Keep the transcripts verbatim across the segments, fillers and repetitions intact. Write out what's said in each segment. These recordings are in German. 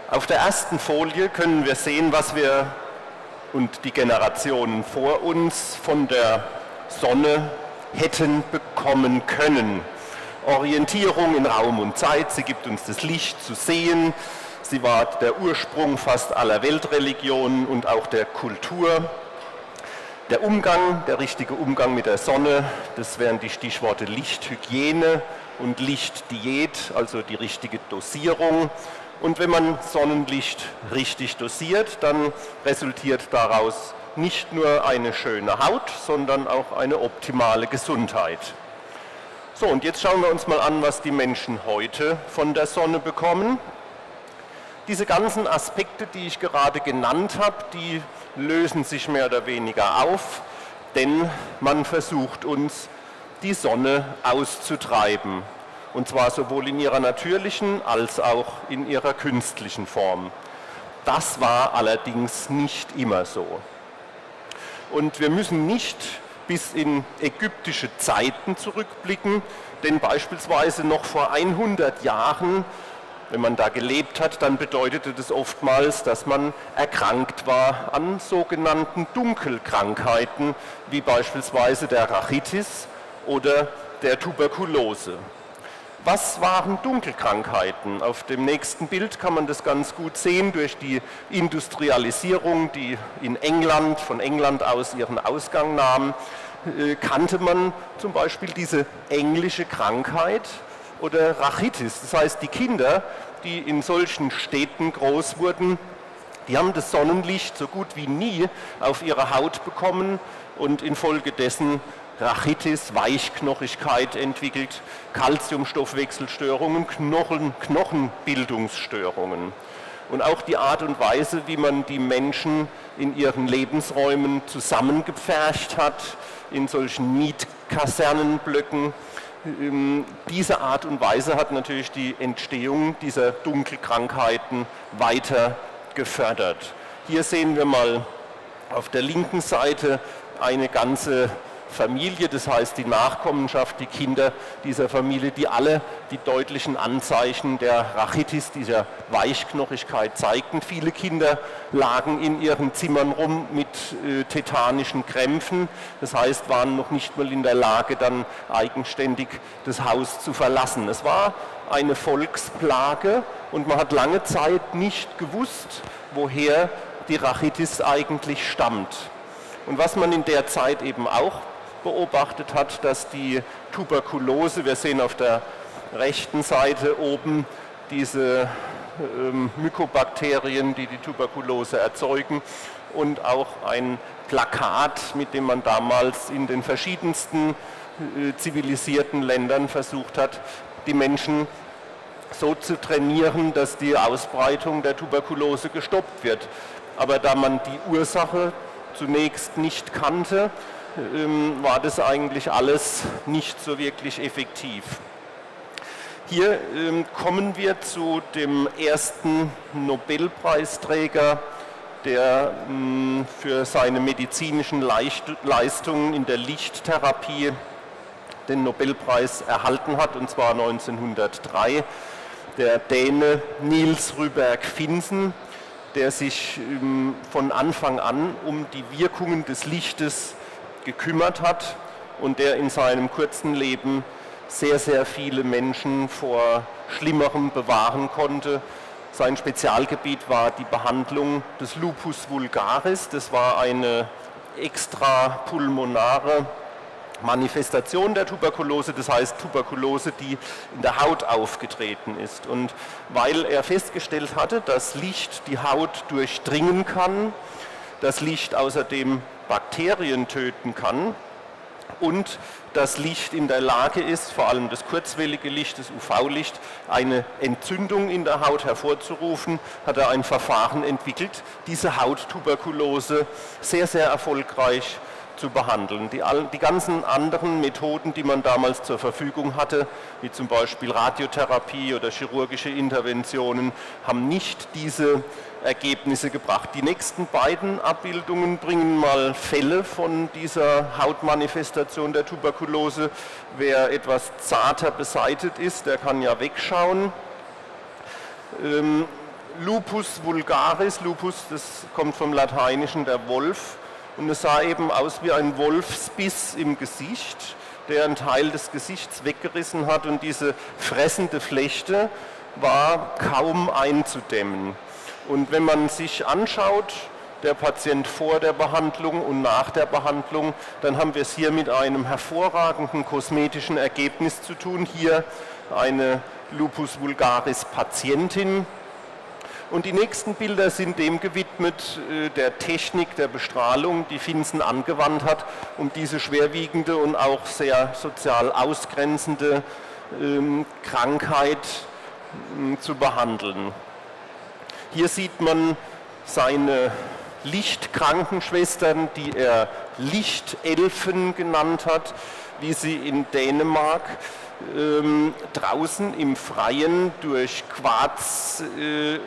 Auf der ersten Folie können wir sehen, was wir und die Generationen vor uns von der Sonne hätten bekommen können. Orientierung in Raum und Zeit, sie gibt uns das Licht zu sehen, sie war der Ursprung fast aller Weltreligionen und auch der Kultur. Der Umgang, der richtige Umgang mit der Sonne, das wären die Stichworte Lichthygiene und Lichtdiät, also die richtige Dosierung. Und wenn man Sonnenlicht richtig dosiert, dann resultiert daraus nicht nur eine schöne Haut, sondern auch eine optimale Gesundheit. So, und jetzt schauen wir uns mal an, was die Menschen heute von der Sonne bekommen. Diese ganzen Aspekte, die ich gerade genannt habe, die lösen sich mehr oder weniger auf, denn man versucht uns, die Sonne auszutreiben. Und zwar sowohl in ihrer natürlichen als auch in ihrer künstlichen Form. Das war allerdings nicht immer so. Und wir müssen nicht bis in ägyptische Zeiten zurückblicken, denn beispielsweise noch vor hundert Jahren, wenn man da gelebt hat, dann bedeutete das oftmals, dass man erkrankt war an sogenannten Dunkelkrankheiten, wie beispielsweise der Rachitis oder der Tuberkulose. Was waren Dunkelkrankheiten? Auf dem nächsten Bild kann man das ganz gut sehen durch die Industrialisierung, die in England, von England aus ihren Ausgang nahm, kannte man zum Beispiel diese englische Krankheit oder Rachitis. Das heißt, die Kinder, die in solchen Städten groß wurden, die haben das Sonnenlicht so gut wie nie auf ihre Haut bekommen und infolgedessen Rachitis, Weichknochigkeit entwickelt, Calciumstoffwechselstörungen, Knochen, Knochenbildungsstörungen. Und auch die Art und Weise, wie man die Menschen in ihren Lebensräumen zusammengepfercht hat, in solchen Mietkasernenblöcken, diese Art und Weise hat natürlich die Entstehung dieser Dunkelkrankheiten weiter gefördert. Hier sehen wir mal auf der linken Seite eine ganze Familie, das heißt die Nachkommenschaft, die Kinder dieser Familie, die alle die deutlichen Anzeichen der Rachitis, dieser Weichknochigkeit zeigten. Viele Kinder lagen in ihren Zimmern rum mit äh, tetanischen Krämpfen, das heißt, waren noch nicht mal in der Lage, dann eigenständig das Haus zu verlassen. Es war eine Volksplage und man hat lange Zeit nicht gewusst, woher die Rachitis eigentlich stammt. Und was man in der Zeit eben auch beobachtet hat, dass die Tuberkulose, wir sehen auf der rechten Seite oben diese ähm, Mykobakterien, die die Tuberkulose erzeugen, und auch ein Plakat, mit dem man damals in den verschiedensten äh, zivilisierten Ländern versucht hat, die Menschen so zu trainieren, dass die Ausbreitung der Tuberkulose gestoppt wird. Aber da man die Ursache zunächst nicht kannte, war das eigentlich alles nicht so wirklich effektiv. Hier kommen wir zu dem ersten Nobelpreisträger, der für seine medizinischen Leistungen in der Lichttherapie den Nobelpreis erhalten hat, und zwar neunzehnhundertdrei, der Däne Niels Ryberg Finsen, der sich von Anfang an um die Wirkungen des Lichtes gekümmert hat und der in seinem kurzen Leben sehr, sehr viele Menschen vor Schlimmerem bewahren konnte. Sein Spezialgebiet war die Behandlung des Lupus vulgaris. Das war eine extrapulmonare Manifestation der Tuberkulose, das heißt Tuberkulose, die in der Haut aufgetreten ist. Und weil er festgestellt hatte, dass Licht die Haut durchdringen kann, das Licht außerdem Bakterien töten kann und das Licht in der Lage ist, vor allem das kurzwellige Licht, das U V-Licht, eine Entzündung in der Haut hervorzurufen, hat er ein Verfahren entwickelt, diese Hauttuberkulose sehr, sehr erfolgreich zu behandeln. Die, die ganzen anderen Methoden, die man damals zur Verfügung hatte, wie zum Beispiel Radiotherapie oder chirurgische Interventionen, haben nicht diese Ergebnisse gebracht. Die nächsten beiden Abbildungen bringen mal Fälle von dieser Hautmanifestation der Tuberkulose. Wer etwas zarter beseitet ist, der kann ja wegschauen. Ähm, Lupus vulgaris. Lupus, das kommt vom Lateinischen, der Wolf. Und es sah eben aus wie ein Wolfsbiss im Gesicht, der einen Teil des Gesichts weggerissen hat. Und diese fressende Flechte war kaum einzudämmen. Und wenn man sich anschaut, der Patient vor der Behandlung und nach der Behandlung, dann haben wir es hier mit einem hervorragenden kosmetischen Ergebnis zu tun. Hier eine Lupus vulgaris Patientin. Und die nächsten Bilder sind dem gewidmet, äh, der Technik der Bestrahlung, die Finsen angewandt hat, um diese schwerwiegende und auch sehr sozial ausgrenzende ähm, Krankheit äh, zu behandeln. Hier sieht man seine Lichtkrankenschwestern, die er Lichtelfen genannt hat, wie sie in Dänemark ähm, draußen im Freien durch Quarzlinsen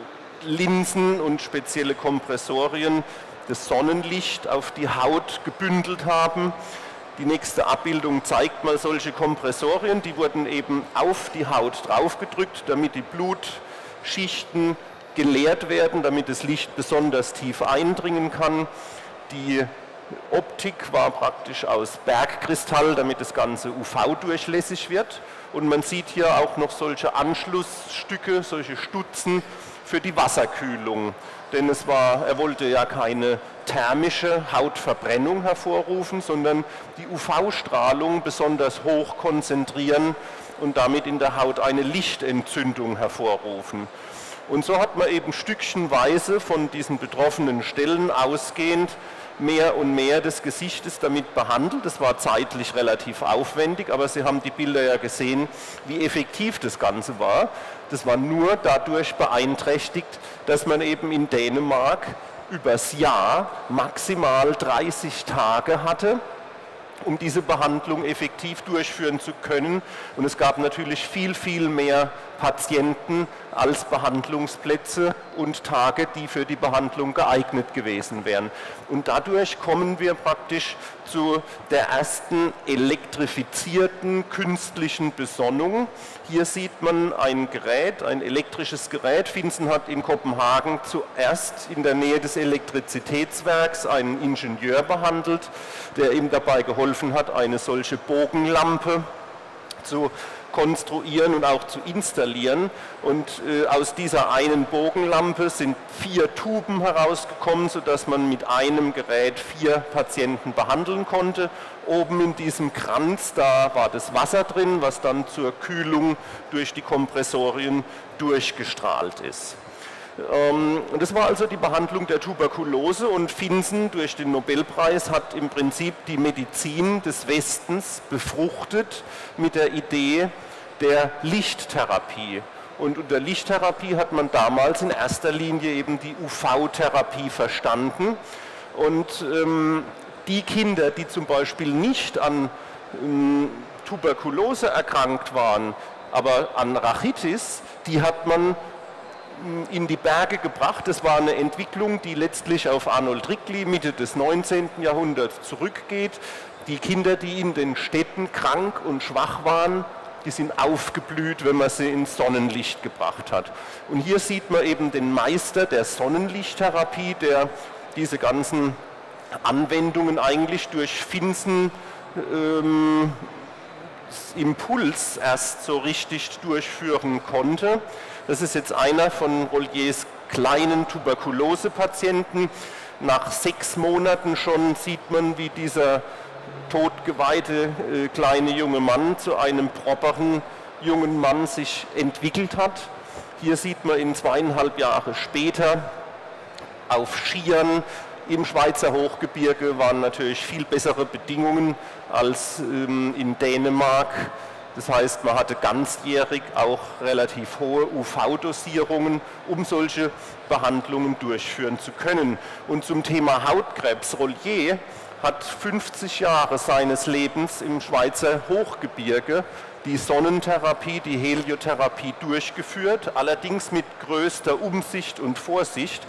äh, und spezielle Kompressorien das Sonnenlicht auf die Haut gebündelt haben. Die nächste Abbildung zeigt mal solche Kompressorien, die wurden eben auf die Haut draufgedrückt, damit die Blutschichten geleert werden, damit das Licht besonders tief eindringen kann. Die Optik war praktisch aus Bergkristall, damit das Ganze U V-durchlässig wird. Und man sieht hier auch noch solche Anschlussstücke, solche Stutzen für die Wasserkühlung. Denn es war, er wollte ja keine thermische Hautverbrennung hervorrufen, sondern die U V-Strahlung besonders hoch konzentrieren und damit in der Haut eine Lichtentzündung hervorrufen. Und so hat man eben stückchenweise von diesen betroffenen Stellen ausgehend mehr und mehr des Gesichtes damit behandelt. Das war zeitlich relativ aufwendig, aber Sie haben die Bilder ja gesehen, wie effektiv das Ganze war. Das war nur dadurch beeinträchtigt, dass man eben in Dänemark übers Jahr maximal dreißig Tage hatte, um diese Behandlung effektiv durchführen zu können. Und es gab natürlich viel, viel mehr Patienten als Behandlungsplätze und Tage, die für die Behandlung geeignet gewesen wären. Und dadurch kommen wir praktisch zu der ersten elektrifizierten künstlichen Besonnung. Hier sieht man ein Gerät, ein elektrisches Gerät. Finsen hat in Kopenhagen zuerst in der Nähe des Elektrizitätswerks einen Ingenieur behandelt, der ihm dabei geholfen hat, eine solche Bogenlampe zu konstruieren und auch zu installieren. Und äh, aus dieser einen Bogenlampe sind vier Tuben herausgekommen, sodass man mit einem Gerät vier Patienten behandeln konnte. Oben in diesem Kranz, da war das Wasser drin, was dann zur Kühlung durch die Kompressorien durchgestrahlt ist. Und das war also die Behandlung der Tuberkulose, und Finsen durch den Nobelpreis hat im Prinzip die Medizin des Westens befruchtet mit der Idee der Lichttherapie. Und unter Lichttherapie hat man damals in erster Linie eben die U V-Therapie verstanden. Und ähm, die Kinder, die zum Beispiel nicht an ähm, Tuberkulose erkrankt waren, aber an Rachitis, die hat man in die Berge gebracht. Das war eine Entwicklung, die letztlich auf Arnold Rickli Mitte des neunzehnten Jahrhunderts zurückgeht. Die Kinder, die in den Städten krank und schwach waren, die sind aufgeblüht, wenn man sie ins Sonnenlicht gebracht hat. Und hier sieht man eben den Meister der Sonnenlichttherapie, der diese ganzen Anwendungen eigentlich durch Finsen ähm, Impuls erst so richtig durchführen konnte. Das ist jetzt einer von Rolliers kleinen Tuberkulose-Patienten. Nach sechs Monaten schon sieht man, wie dieser totgeweihte äh, kleine junge Mann zu einem properen jungen Mann sich entwickelt hat. Hier sieht man ihn zweieinhalb Jahre später auf Skiern im Schweizer Hochgebirge. Waren natürlich viel bessere Bedingungen als ähm, in Dänemark. Das heißt, man hatte ganzjährig auch relativ hohe U V-Dosierungen, um solche Behandlungen durchführen zu können. Und zum Thema Hautkrebs, Rollier hat fünfzig Jahre seines Lebens im Schweizer Hochgebirge die Sonnentherapie, die Heliotherapie durchgeführt, allerdings mit größter Umsicht und Vorsicht.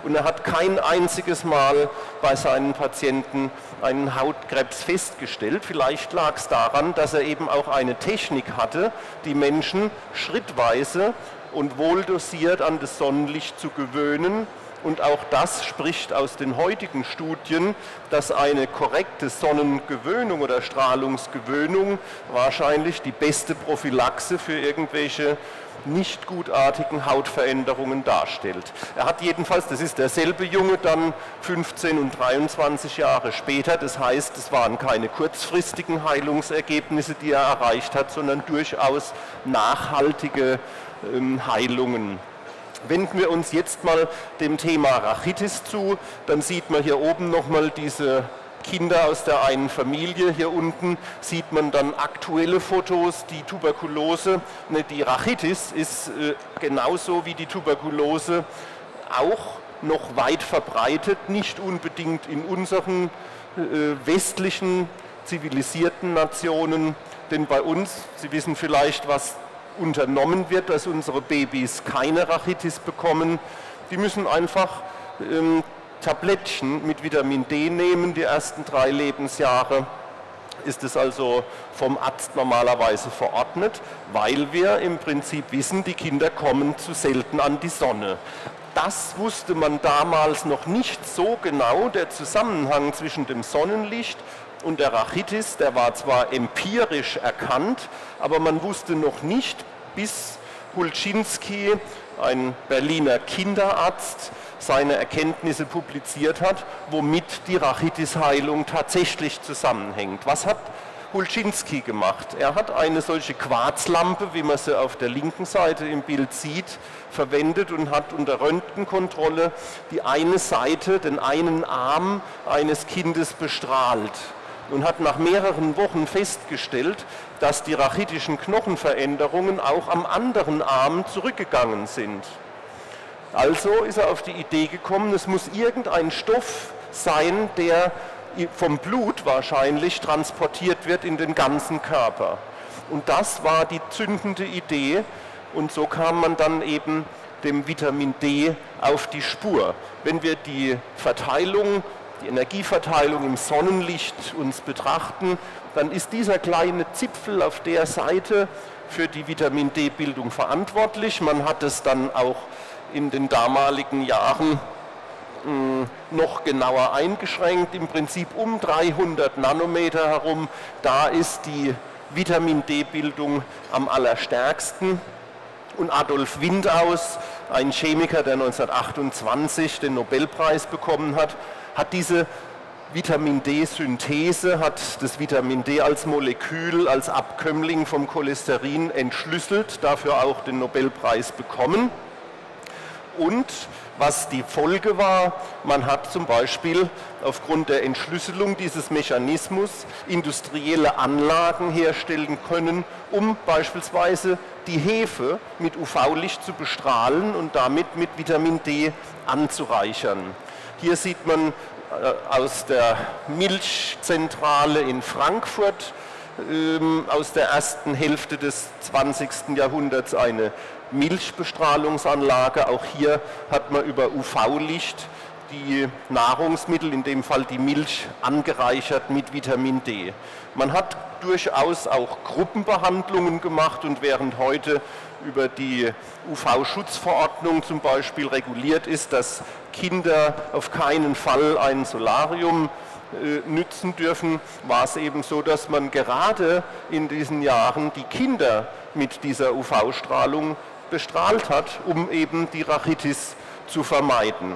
und er hat kein einziges Mal bei seinen Patienten einen Hautkrebs festgestellt. Vielleicht lag es daran, dass er eben auch eine Technik hatte, die Menschen schrittweise und wohldosiert an das Sonnenlicht zu gewöhnen. Und auch das spricht aus den heutigen Studien, dass eine korrekte Sonnengewöhnung oder Strahlungsgewöhnung wahrscheinlich die beste Prophylaxe für irgendwelche nicht gutartigen Hautveränderungen darstellt. Er hat jedenfalls, das ist derselbe Junge, dann fünfzehn und dreiundzwanzig Jahre später, das heißt, es waren keine kurzfristigen Heilungsergebnisse, die er erreicht hat, sondern durchaus nachhaltige ähm, Heilungen. Wenden wir uns jetzt mal dem Thema Rachitis zu, dann sieht man hier oben nochmal diese Kinder aus der einen Familie. Hier unten sieht man dann aktuelle Fotos, die Tuberkulose, ne, die Rachitis ist äh, genauso wie die Tuberkulose auch noch weit verbreitet, nicht unbedingt in unseren äh, westlichen zivilisierten Nationen, denn bei uns, Sie wissen vielleicht, was unternommen wird, dass unsere Babys keine Rachitis bekommen. Die müssen einfach ähm, Tablettchen mit Vitamin D nehmen, die ersten drei Lebensjahre ist es also vom Arzt normalerweise verordnet, weil wir im Prinzip wissen, die Kinder kommen zu selten an die Sonne. Das wusste man damals noch nicht so genau, der Zusammenhang zwischen dem Sonnenlicht und der Rachitis, der war zwar empirisch erkannt, aber man wusste noch nicht, bis Hulczynski, ein Berliner Kinderarzt, seine Erkenntnisse publiziert hat, womit die Rachitisheilung tatsächlich zusammenhängt. Was hat Hulczynski gemacht? Er hat eine solche Quarzlampe, wie man sie auf der linken Seite im Bild sieht, verwendet und hat unter Röntgenkontrolle die eine Seite, den einen Arm eines Kindes bestrahlt und hat nach mehreren Wochen festgestellt, dass die rachitischen Knochenveränderungen auch am anderen Arm zurückgegangen sind. Also ist er auf die Idee gekommen, es muss irgendein Stoff sein, der vom Blut wahrscheinlich transportiert wird in den ganzen Körper. Und das war die zündende Idee und so kam man dann eben dem Vitamin D auf die Spur. Wenn wir die Verteilung, die Energieverteilung im Sonnenlicht uns betrachten, dann ist dieser kleine Zipfel auf der Seite für die Vitamin D-Bildung verantwortlich. Man hat es dann auch in den damaligen Jahren mh, noch genauer eingeschränkt, im Prinzip um dreihundert Nanometer herum. Da ist die Vitamin D-Bildung am allerstärksten. Und Adolf Windaus, ein Chemiker, der neunzehnhundertachtundzwanzig den Nobelpreis bekommen hat, hat diese Vitamin D-Synthese, hat das Vitamin D als Molekül, als Abkömmling vom Cholesterin entschlüsselt, dafür auch den Nobelpreis bekommen. Und was die Folge war, man hat zum Beispiel aufgrund der Entschlüsselung dieses Mechanismus industrielle Anlagen herstellen können, um beispielsweise die Hefe mit U V-Licht zu bestrahlen und damit mit Vitamin D anzureichern. Hier sieht man äh, aus der Milchzentrale in Frankfurt ähm, aus der ersten Hälfte des zwanzigsten Jahrhunderts eine Milchbestrahlungsanlage. Auch hier hat man über U V-Licht die Nahrungsmittel, in dem Fall die Milch, angereichert mit Vitamin D. Man hat durchaus auch Gruppenbehandlungen gemacht und während heute über die U V-Schutzverordnung zum Beispiel reguliert ist, dass Kinder auf keinen Fall ein Solarium äh, nützen dürfen, war es eben so, dass man gerade in diesen Jahren die Kinder mit dieser U V-Strahlung bestrahlt hat, um eben die Rachitis zu vermeiden.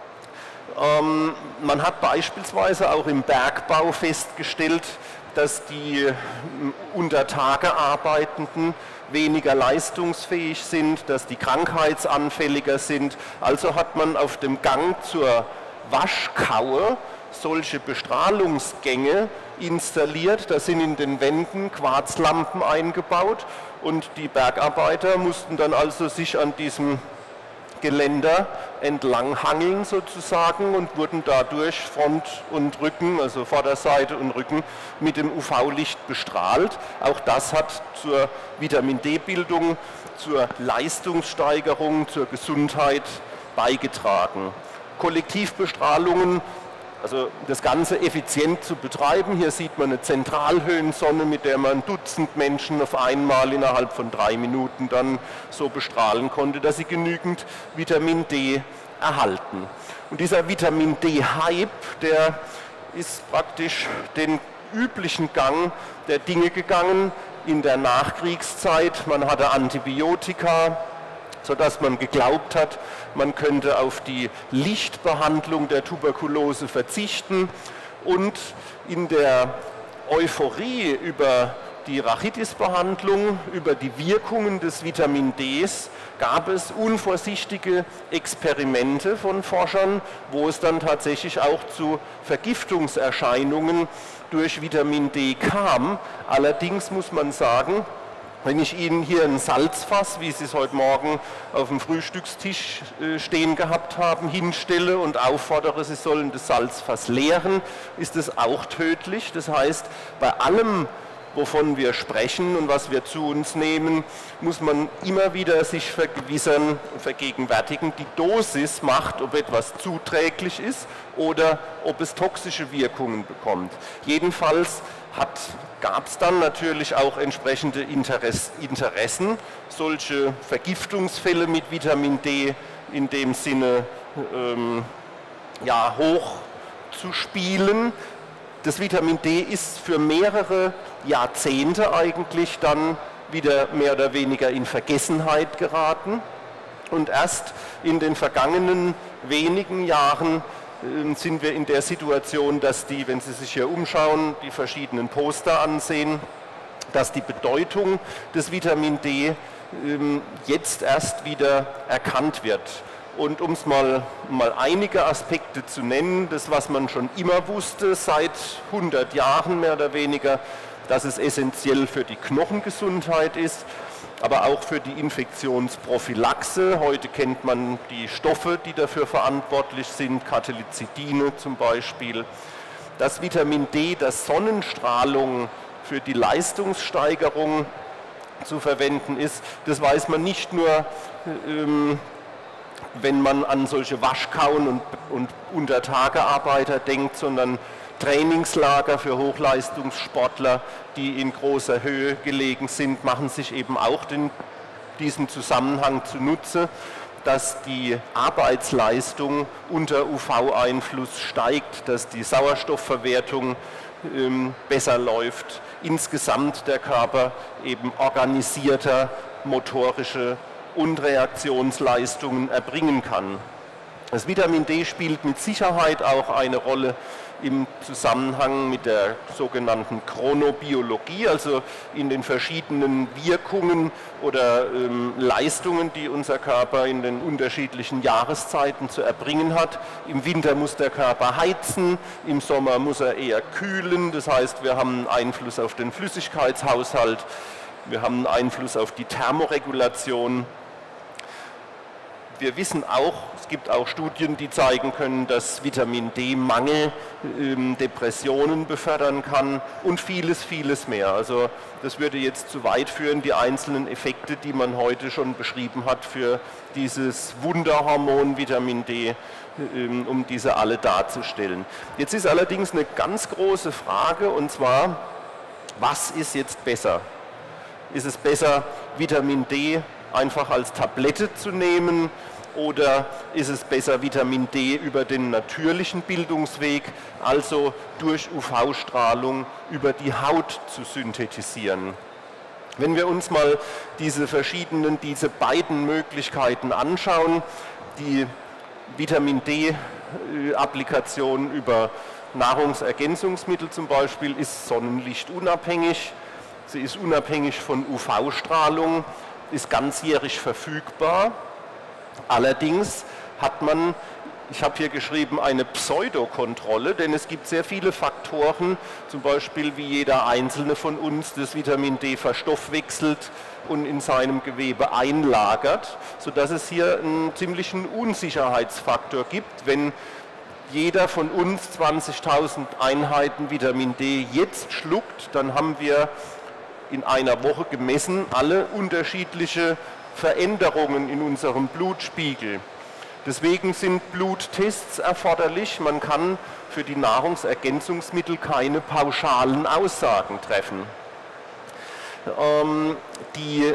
Ähm, man hat beispielsweise auch im Bergbau festgestellt, dass die unter Tage Arbeitenden weniger leistungsfähig sind, dass die krankheitsanfälliger sind. Also hat man auf dem Gang zur Waschkaue solche Bestrahlungsgänge installiert. Da sind in den Wänden Quarzlampen eingebaut und die Bergarbeiter mussten dann also sich an diesem Geländer entlang hangeln sozusagen und wurden dadurch Front und Rücken, also Vorderseite und Rücken, mit dem U V-Licht bestrahlt. Auch das hat zur Vitamin D-Bildung, zur Leistungssteigerung, zur Gesundheit beigetragen. Kollektivbestrahlungen, also das Ganze effizient zu betreiben. Hier sieht man eine Zentralhöhensonne, mit der man Dutzend Menschen auf einmal innerhalb von drei Minuten dann so bestrahlen konnte, dass sie genügend Vitamin D erhalten. Und dieser Vitamin D-Hype, der ist praktisch den üblichen Gang der Dinge gegangen in der Nachkriegszeit. Man hatte Antibiotika, sodass man geglaubt hat, man könnte auf die Lichtbehandlung der Tuberkulose verzichten. Und in der Euphorie über die Rachitisbehandlung, über die Wirkungen des Vitamin Ds, gab es unvorsichtige Experimente von Forschern, wo es dann tatsächlich auch zu Vergiftungserscheinungen durch Vitamin D kam. Allerdings muss man sagen, wenn ich Ihnen hier ein Salzfass, wie Sie es heute Morgen auf dem Frühstückstisch stehen gehabt haben, hinstelle und auffordere, Sie sollen das Salzfass leeren, ist es auch tödlich. Das heißt, bei allem, wovon wir sprechen und was wir zu uns nehmen, muss man immer wieder sich vergewissern, vergegenwärtigen, die Dosis macht, ob etwas zuträglich ist oder ob es toxische Wirkungen bekommt. Jedenfalls gab es dann natürlich auch entsprechende Interess, Interessen, solche Vergiftungsfälle mit Vitamin D in dem Sinne ähm, ja, hoch zu spielen. Das Vitamin D ist für mehrere Jahrzehnte eigentlich dann wieder mehr oder weniger in Vergessenheit geraten. Und erst in den vergangenen wenigen Jahren äh, sind wir in der Situation, dass die, wenn Sie sich hier umschauen, die verschiedenen Poster ansehen, dass die Bedeutung des Vitamin D äh, jetzt erst wieder erkannt wird. Und um es mal, mal einige Aspekte zu nennen, das, was man schon immer wusste, seit hundert Jahren mehr oder weniger, dass es essentiell für die Knochengesundheit ist, aber auch für die Infektionsprophylaxe. Heute kennt man die Stoffe, die dafür verantwortlich sind, Katelizidine zum Beispiel. Dass Vitamin D, dass Sonnenstrahlung für die Leistungssteigerung zu verwenden ist, das weiß man nicht nur, ähm, wenn man an solche Waschkauen und, und Untertagearbeiter denkt, sondern Trainingslager für Hochleistungssportler, die in großer Höhe gelegen sind, machen sich eben auch den, diesen Zusammenhang zunutze, dass die Arbeitsleistung unter U V-Einfluss steigt, dass die Sauerstoffverwertung ähm, besser läuft, insgesamt der Körper eben organisierter motorische und Reaktionsleistungen erbringen kann. Das Vitamin D spielt mit Sicherheit auch eine Rolle im Zusammenhang mit der sogenannten Chronobiologie, also in den verschiedenen Wirkungen oder ähm, Leistungen, die unser Körper in den unterschiedlichen Jahreszeiten zu erbringen hat. Im Winter muss der Körper heizen, im Sommer muss er eher kühlen, das heißt, wir haben einen Einfluss auf den Flüssigkeitshaushalt, wir haben einen Einfluss auf die Thermoregulation. Wir wissen auch, es gibt auch Studien, die zeigen können, dass Vitamin D-Mangel ähm, Depressionen befördern kann und vieles, vieles mehr. Also das würde jetzt zu weit führen, die einzelnen Effekte, die man heute schon beschrieben hat für dieses Wunderhormon Vitamin D, ähm, um diese alle darzustellen. Jetzt ist allerdings eine ganz große Frage, und zwar, was ist jetzt besser? Ist es besser, Vitamin D einfach als Tablette zu nehmen, oder ist es besser, Vitamin D über den natürlichen Bildungsweg, also durch U V-Strahlung über die Haut zu synthetisieren? Wenn wir uns mal diese verschiedenen, diese beiden Möglichkeiten anschauen, die Vitamin D-Applikation über Nahrungsergänzungsmittel zum Beispiel ist sonnenlichtunabhängig, sie ist unabhängig von U V-Strahlung, ist ganzjährig verfügbar. Allerdings hat man, ich habe hier geschrieben, eine Pseudokontrolle, denn es gibt sehr viele Faktoren, zum Beispiel wie jeder einzelne von uns das Vitamin D verstoffwechselt und in seinem Gewebe einlagert, sodass es hier einen ziemlichen Unsicherheitsfaktor gibt. Wenn jeder von uns zwanzigtausend Einheiten Vitamin D jetzt schluckt, dann haben wir in einer Woche gemessen alle unterschiedliche Veränderungen in unserem Blutspiegel. Deswegen sind Bluttests erforderlich. Man kann für die Nahrungsergänzungsmittel keine pauschalen Aussagen treffen. Ähm, die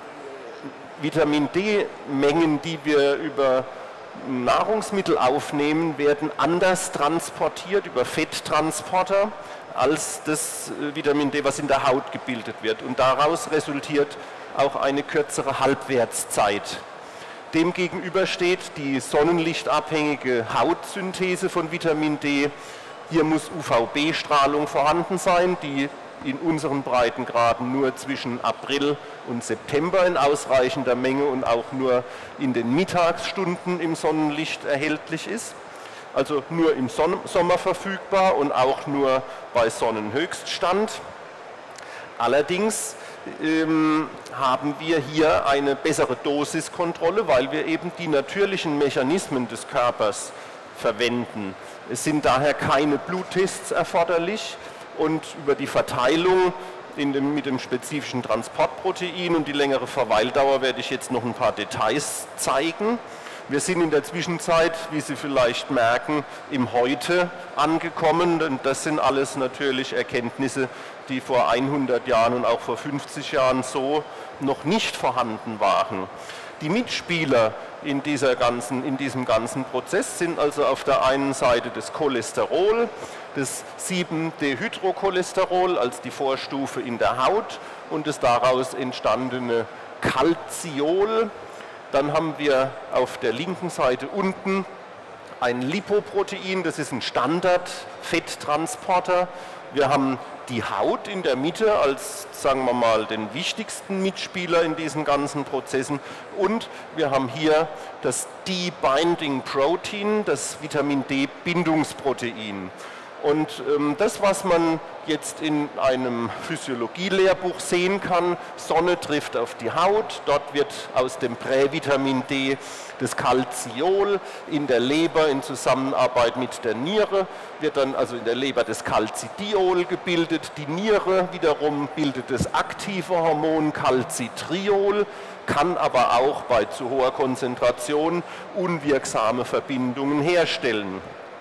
Vitamin D-Mengen, die wir über Nahrungsmittel aufnehmen, werden anders transportiert, über Fetttransporter, als das Vitamin D, was in der Haut gebildet wird. Und daraus resultiert auch eine kürzere Halbwertszeit. Demgegenüber steht die sonnenlichtabhängige Hautsynthese von Vitamin D. Hier muss U V B-Strahlung vorhanden sein, die in unseren Breitengraden nur zwischen April und September in ausreichender Menge und auch nur in den Mittagsstunden im Sonnenlicht erhältlich ist. Also nur im Sommer verfügbar und auch nur bei Sonnenhöchststand. Allerdings ähm, haben wir hier eine bessere Dosiskontrolle, weil wir eben die natürlichen Mechanismen des Körpers verwenden. Es sind daher keine Bluttests erforderlich und über die Verteilung in dem, mit dem spezifischen Transportprotein und die längere Verweildauer werde ich jetzt noch ein paar Details zeigen. Wir sind in der Zwischenzeit, wie Sie vielleicht merken, im Heute angekommen, und das sind alles natürlich Erkenntnisse, die vor hundert Jahren und auch vor fünfzig Jahren so noch nicht vorhanden waren. Die Mitspieler in, dieser ganzen, in diesem ganzen Prozess sind also auf der einen Seite das Cholesterol, das sieben Dehydrocholesterol als die Vorstufe in der Haut und das daraus entstandene Calciol. Dann haben wir auf der linken Seite unten ein Lipoprotein, das ist ein Standard-Fetttransporter. Wir haben die Haut in der Mitte als, sagen wir mal, den wichtigsten Mitspieler in diesen ganzen Prozessen. Und wir haben hier das D-Binding Protein, das Vitamin D-Bindungsprotein. Und ähm, das, was man jetzt in einem Physiologie-Lehrbuch sehen kann, Sonne trifft auf die Haut, dort wird aus dem Prävitamin D das Calciol in der Leber in Zusammenarbeit mit der Niere, wird dann also in der Leber das Calcidiol gebildet, die Niere wiederum bildet das aktive Hormon Calcitriol, kann aber auch bei zu hoher Konzentration unwirksame Verbindungen herstellen.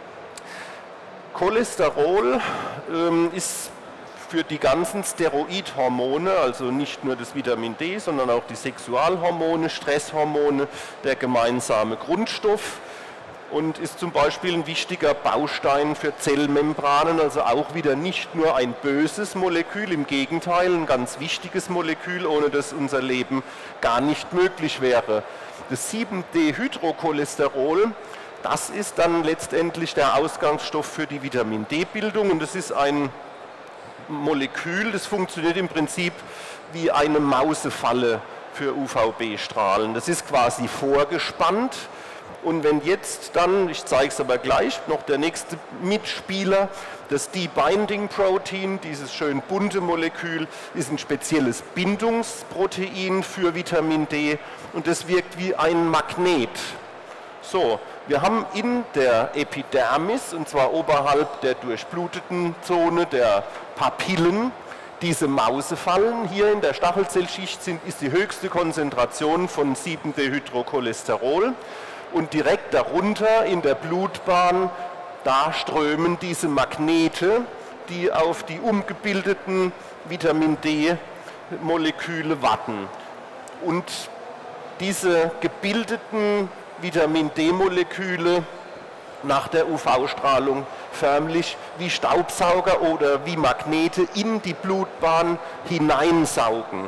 Cholesterol ähm, ist für die ganzen Steroidhormone, also nicht nur das Vitamin D, sondern auch die Sexualhormone, Stresshormone, der gemeinsame Grundstoff und ist zum Beispiel ein wichtiger Baustein für Zellmembranen, also auch wieder nicht nur ein böses Molekül, im Gegenteil, ein ganz wichtiges Molekül, ohne das unser Leben gar nicht möglich wäre. Das sieben Dehydrocholesterol, das ist dann letztendlich der Ausgangsstoff für die Vitamin D-Bildung und das ist ein Molekül, das funktioniert im Prinzip wie eine Mausefalle für U V B-Strahlen. Das ist quasi vorgespannt und wenn jetzt dann, ich zeige es aber gleich, noch der nächste Mitspieler, das D-Binding Protein, dieses schön bunte Molekül, ist ein spezielles Bindungsprotein für Vitamin D und das wirkt wie ein Magnet. So, wir haben in der Epidermis, und zwar oberhalb der durchbluteten Zone der Papillen, diese Mausefallen. Hier in der Stachelzellschicht sind, ist die höchste Konzentration von sieben Dehydrocholesterol und direkt darunter in der Blutbahn, da strömen diese Magnete, die auf die umgebildeten Vitamin D-Moleküle warten. Und diese gebildeten Vitamin D-Moleküle nach der U V-Strahlung förmlich wie Staubsauger oder wie Magnete in die Blutbahn hineinsaugen.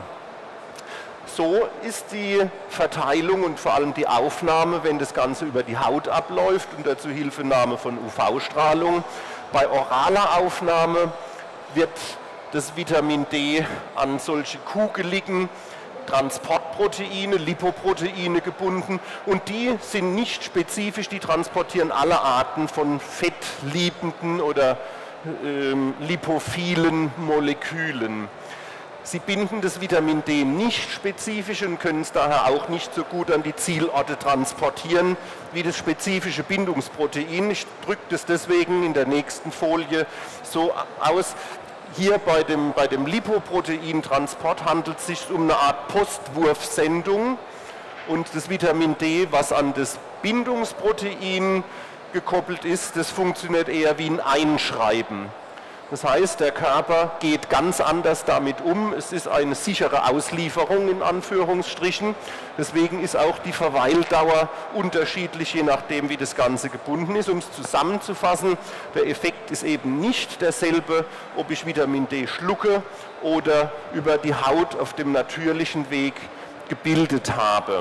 So ist die Verteilung und vor allem die Aufnahme, wenn das Ganze über die Haut abläuft, unter Zuhilfenahme von U V-Strahlung. Bei oraler Aufnahme wird das Vitamin D an solche kugeligen Transportproteine, Lipoproteine gebunden und die sind nicht spezifisch, die transportieren alle Arten von fettliebenden oder ähm, lipophilen Molekülen. Sie binden das Vitamin D nicht spezifisch und können es daher auch nicht so gut an die Zielorte transportieren wie das spezifische Bindungsprotein. Ich drücke das deswegen in der nächsten Folie so aus. Hier bei dem, bei dem Lipoproteintransport handelt es sich um eine Art Postwurfsendung Und das Vitamin D, was an das Bindungsprotein gekoppelt ist, das funktioniert eher wie ein Einschreiben. Das heißt, der Körper geht ganz anders damit um. Es ist eine sichere Auslieferung in Anführungsstrichen. Deswegen ist auch die Verweildauer unterschiedlich, je nachdem, wie das Ganze gebunden ist. Um es zusammenzufassen, der Effekt ist eben nicht derselbe, ob ich Vitamin D schlucke oder über die Haut auf dem natürlichen Weg gebildet habe.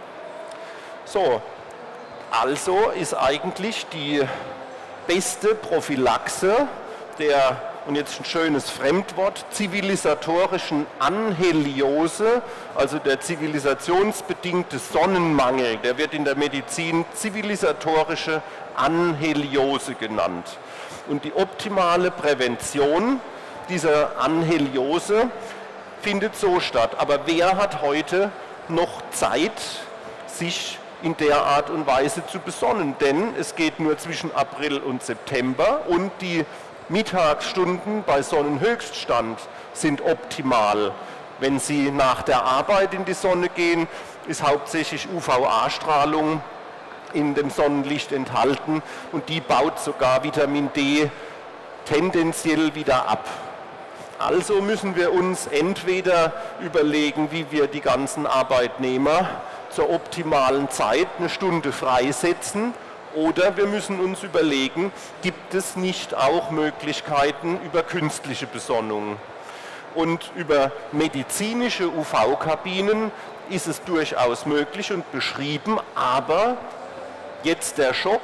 So, also ist eigentlich die beste Prophylaxe der, und jetzt ein schönes Fremdwort, zivilisatorischen Anheliose, also der zivilisationsbedingte Sonnenmangel, der wird in der Medizin zivilisatorische Anheliose genannt. Und die optimale Prävention dieser Anheliose findet so statt. Aber wer hat heute noch Zeit, sich in der Art und Weise zu besonnen? Denn es geht nur zwischen April und September und die Mittagsstunden bei Sonnenhöchststand sind optimal. Wenn Sie nach der Arbeit in die Sonne gehen, ist hauptsächlich U V A-Strahlung in dem Sonnenlicht enthalten und die baut sogar Vitamin D tendenziell wieder ab. Also müssen wir uns entweder überlegen, wie wir die ganzen Arbeitnehmer zur optimalen Zeit eine Stunde freisetzen, oder wir müssen uns überlegen, gibt es nicht auch Möglichkeiten über künstliche Besonnung? Und über medizinische U V-Kabinen ist es durchaus möglich und beschrieben, aber jetzt der Schock,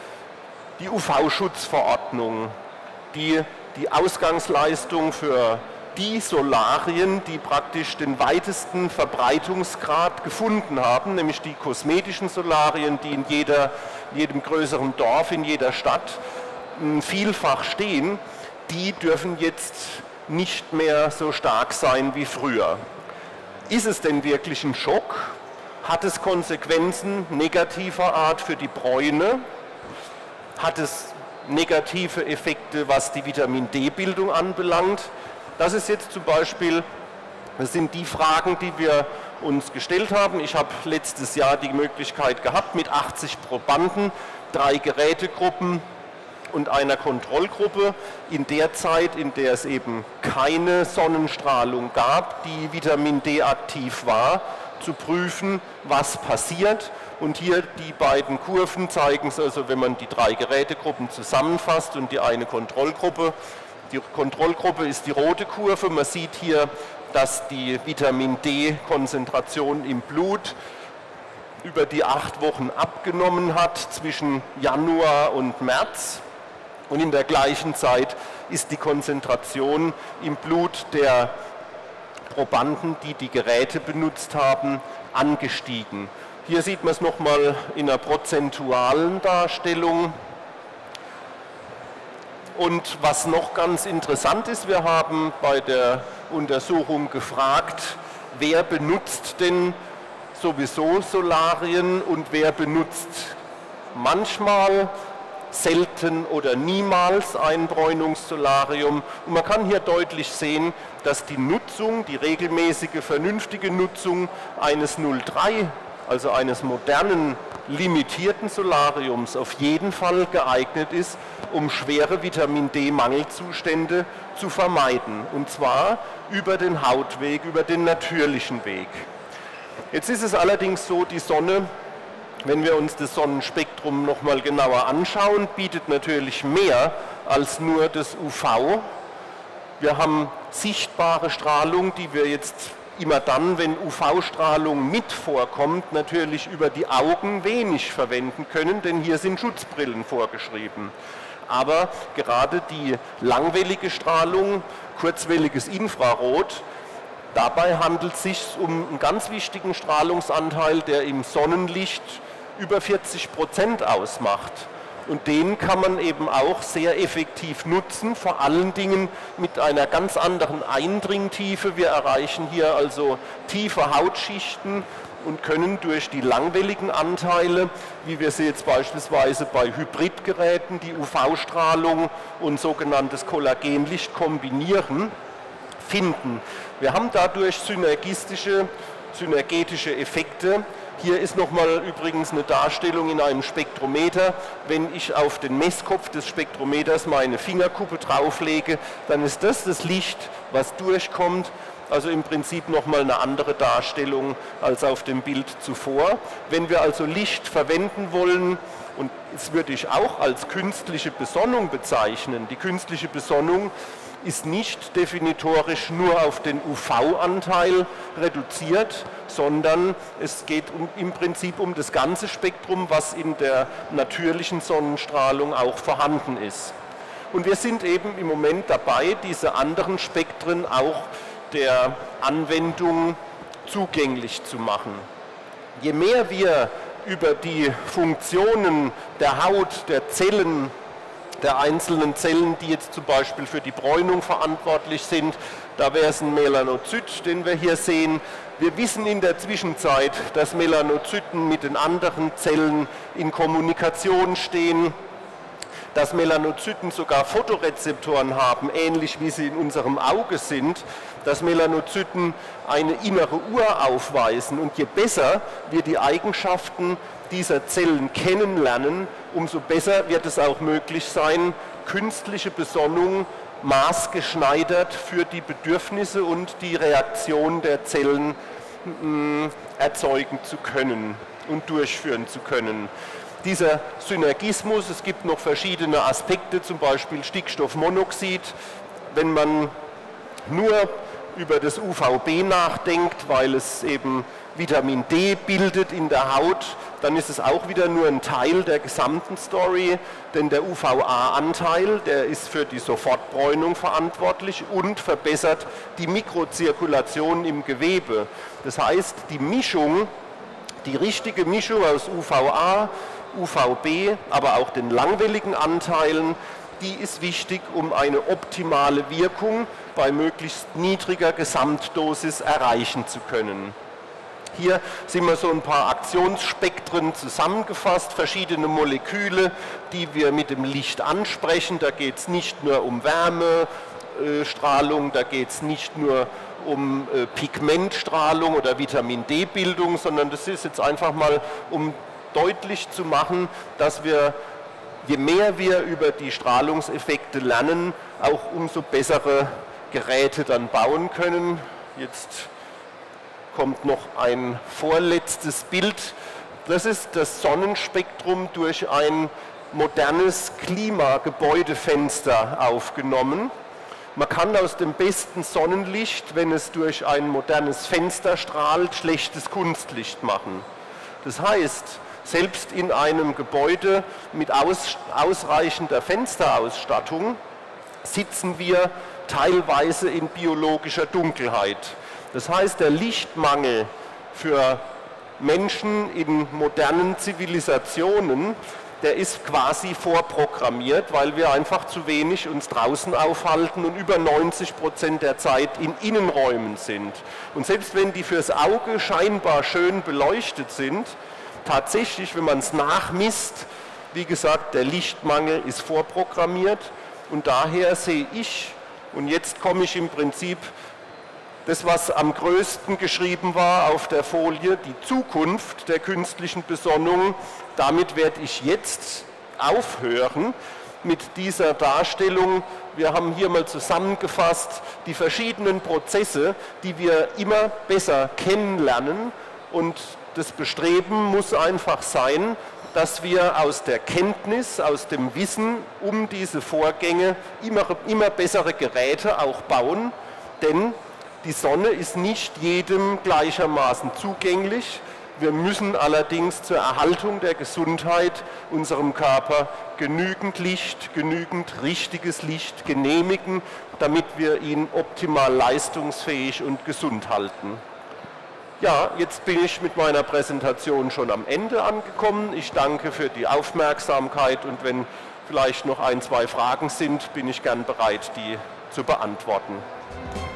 die U V-Schutzverordnung, die die Ausgangsleistung für die Solarien, die praktisch den weitesten Verbreitungsgrad gefunden haben, nämlich die kosmetischen Solarien, die in jeder, jedem größeren Dorf, in jeder Stadt vielfach stehen, die dürfen jetzt nicht mehr so stark sein wie früher. Ist es denn wirklich ein Schock? Hat es Konsequenzen negativer Art für die Bräune? Hat es negative Effekte, was die Vitamin D-Bildung anbelangt? Das ist jetzt zum Beispiel, das sind die Fragen, die wir uns gestellt haben. Ich habe letztes Jahr die Möglichkeit gehabt, mit achtzig Probanden, drei Gerätegruppen und einer Kontrollgruppe in der Zeit, in der es eben keine Sonnenstrahlung gab, die Vitamin D aktiv war, zu prüfen, was passiert. Und hier die beiden Kurven zeigen es, also wenn man die drei Gerätegruppen zusammenfasst und die eine Kontrollgruppe. Die Kontrollgruppe ist die rote Kurve. Man sieht hier, dass die Vitamin D-Konzentration im Blut über die acht Wochen abgenommen hat zwischen Januar und März. Und in der gleichen Zeit ist die Konzentration im Blut der Probanden, die die Geräte benutzt haben, angestiegen. Hier sieht man es nochmal in einer prozentualen Darstellung. Und was noch ganz interessant ist, wir haben bei der Untersuchung gefragt, wer benutzt denn sowieso Solarien und wer benutzt manchmal, selten oder niemals ein Bräunungssolarium. Und man kann hier deutlich sehen, dass die Nutzung, die regelmäßige, vernünftige Nutzung eines null Komma drei, also eines modernen, limitierten Solariums auf jeden Fall geeignet ist, um schwere Vitamin D-Mangelzustände zu vermeiden. Und zwar über den Hautweg, über den natürlichen Weg. Jetzt ist es allerdings so, die Sonne, wenn wir uns das Sonnenspektrum noch mal genauer anschauen, bietet natürlich mehr als nur das U V. Wir haben sichtbare Strahlung, die wir jetzt immer dann, wenn U V-Strahlung mit vorkommt, natürlich über die Augen wenig verwenden können, denn hier sind Schutzbrillen vorgeschrieben. Aber gerade die langwellige Strahlung, kurzwelliges Infrarot, dabei handelt es sich um einen ganz wichtigen Strahlungsanteil, der im Sonnenlicht über vierzig Prozent ausmacht. Und den kann man eben auch sehr effektiv nutzen, vor allen Dingen mit einer ganz anderen Eindringtiefe. Wir erreichen hier also tiefe Hautschichten und können durch die langwelligen Anteile, wie wir sie jetzt beispielsweise bei Hybridgeräten, die U V-Strahlung und sogenanntes Kollagenlicht kombinieren, finden. Wir haben dadurch synergistische, synergetische Effekte, Hier ist nochmal übrigens eine Darstellung in einem Spektrometer. Wenn ich auf den Messkopf des Spektrometers meine Fingerkuppe drauflege, dann ist das das Licht, was durchkommt. Also im Prinzip nochmal eine andere Darstellung als auf dem Bild zuvor. Wenn wir also Licht verwenden wollen, und das würde ich auch als künstliche Besonnung bezeichnen, die künstliche Besonnung ist nicht definitorisch nur auf den U V-Anteil reduziert, sondern es geht um, im Prinzip um das ganze Spektrum, was in der natürlichen Sonnenstrahlung auch vorhanden ist. Und wir sind eben im Moment dabei, diese anderen Spektren auch der Anwendung zugänglich zu machen. Je mehr wir über die Funktionen der Haut, der Zellen, der einzelnen Zellen, die jetzt zum Beispiel für die Bräunung verantwortlich sind. Da wäre es ein Melanozyt, den wir hier sehen. Wir wissen in der Zwischenzeit, dass Melanozyten mit den anderen Zellen in Kommunikation stehen, dass Melanozyten sogar Photorezeptoren haben, ähnlich wie sie in unserem Auge sind, dass Melanozyten eine innere Uhr aufweisen. Und je besser wir die Eigenschaften dieser Zellen kennenlernen, umso besser wird es auch möglich sein, künstliche Besonnung maßgeschneidert für die Bedürfnisse und die Reaktion der Zellen mh, erzeugen zu können und durchführen zu können. Dieser Synergismus, es gibt noch verschiedene Aspekte, zum Beispiel Stickstoffmonoxid. Wenn man nur über das U V B nachdenkt, weil es eben Vitamin D bildet in der Haut, dann ist es auch wieder nur ein Teil der gesamten Story, denn der U V A-Anteil, der ist für die Sofortbräunung verantwortlich und verbessert die Mikrozirkulation im Gewebe. Das heißt, die Mischung, die richtige Mischung aus U V A, U V B, aber auch den langwelligen Anteilen, die ist wichtig, um eine optimale Wirkung bei möglichst niedriger Gesamtdosis erreichen zu können. Hier sind wir so ein paar Aktionsspektren zusammengefasst, verschiedene Moleküle, die wir mit dem Licht ansprechen. Da geht es nicht nur um Wärmestrahlung, da geht es nicht nur um Pigmentstrahlung oder Vitamin D-Bildung, sondern das ist jetzt einfach mal, um deutlich zu machen, dass wir, je mehr wir über die Strahlungseffekte lernen, auch umso bessere Geräte dann bauen können. Jetzt kommt noch ein vorletztes Bild. Das ist das Sonnenspektrum durch ein modernes Klimagebäudefenster aufgenommen. Man kann aus dem besten Sonnenlicht, wenn es durch ein modernes Fenster strahlt, schlechtes Kunstlicht machen. Das heißt, selbst in einem Gebäude mit aus, ausreichender Fensterausstattung sitzen wir teilweise in biologischer Dunkelheit. Das heißt, der Lichtmangel für Menschen in modernen Zivilisationen, der ist quasi vorprogrammiert, weil wir einfach zu wenig uns draußen aufhalten und über neunzig Prozent der Zeit in Innenräumen sind. Und selbst wenn die fürs Auge scheinbar schön beleuchtet sind, tatsächlich, wenn man es nachmisst, wie gesagt, der Lichtmangel ist vorprogrammiert und daher sehe ich, und jetzt komme ich im Prinzip, das, was am größten geschrieben war auf der Folie, die Zukunft der künstlichen Besonnung, damit werde ich jetzt aufhören mit dieser Darstellung. Wir haben hier mal zusammengefasst die verschiedenen Prozesse, die wir immer besser kennenlernen, und das Bestreben muss einfach sein, dass wir aus der Kenntnis, aus dem Wissen um diese Vorgänge immer, immer bessere Geräte auch bauen, denn die Sonne ist nicht jedem gleichermaßen zugänglich. Wir müssen allerdings zur Erhaltung der Gesundheit unserem Körper genügend Licht, genügend richtiges Licht genehmigen, damit wir ihn optimal leistungsfähig und gesund halten. Ja, jetzt bin ich mit meiner Präsentation schon am Ende angekommen. Ich danke für die Aufmerksamkeit und wenn vielleicht noch ein, zwei Fragen sind, bin ich gern bereit, die zu beantworten.